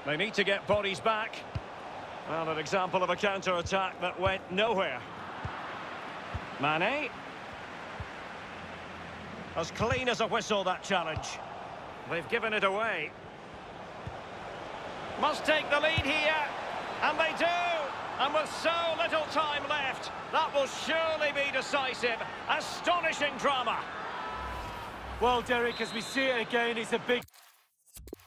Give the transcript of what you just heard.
They need to get bodies back. Well, an example of a counter-attack that went nowhere. Mane. As clean as a whistle, that challenge. They've given it away. Must take the lead here. And they do. And with so little time left, that will surely be decisive. Astonishing drama. Well, Derek, as we see it again, it's a big...